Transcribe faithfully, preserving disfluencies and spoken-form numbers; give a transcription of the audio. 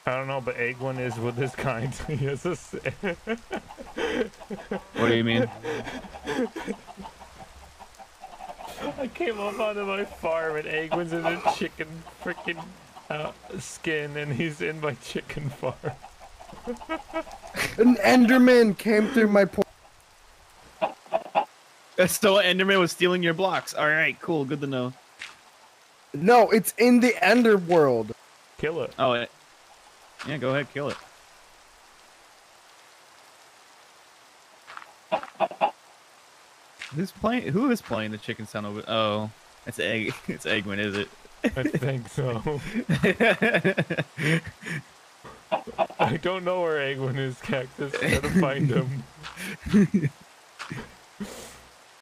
I don't know, but Egwin is with his kind. He has a... What do you mean? I came up onto my farm and Egwin's in a chicken freaking uh, skin and he's in my chicken farm. An Enderman came through my portal. So Enderman was stealing your blocks. All right, cool. Good to know. No, it's in the Ender world. Kill it. Oh, it, yeah. Go ahead, kill it. Who's playing? Who is playing the chicken sound over? Oh, it's egg. It's Eggman, is it? I think so. I don't know where Egwin is, Cactus. Gotta find him.